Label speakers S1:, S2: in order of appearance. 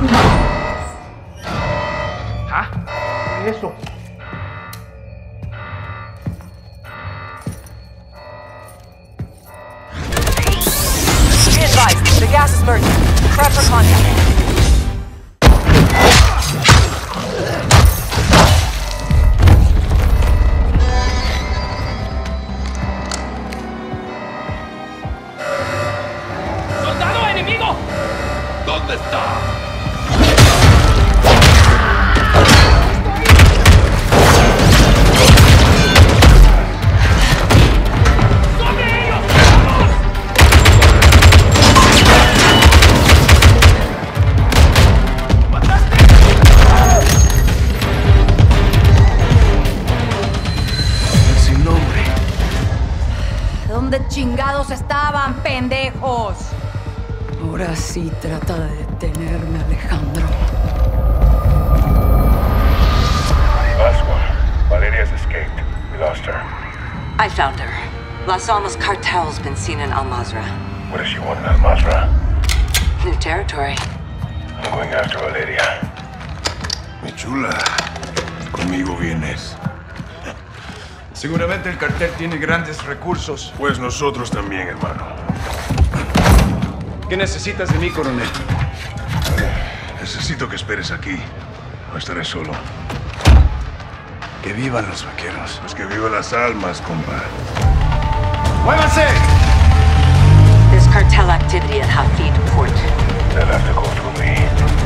S1: ¿Ah? ¿Qué es eso?
S2: Be advised, the gas is merging. Prep for contact.
S3: ¿Dónde está?
S1: ¡Sobre ellos! ¡Mataste!
S3: El sin nombre.
S4: ¿Dónde chingados estaban, pendejos?
S5: Ahora sí trata de detenerme, Alejandro.
S6: Last one. Valeria's escaped. We lost her.
S2: I found her. Las Almas cartel's been seen in Al Mazrah.
S6: What does she want in Al Mazrah?
S2: New territory.
S6: I'm going after Valeria.
S3: Mi chula, conmigo vienes. Seguramente el cartel tiene grandes recursos.
S6: Pues nosotros también, hermano.
S3: ¿Qué necesitas de mí, coronel? Necesito que esperes aquí. No estaré solo. Que vivan los vaqueros.
S6: Pues que vivan las almas, compa.
S3: ¡Muévanse!
S2: There's cartel activity at Hafid Port.
S6: They'll have to go through me.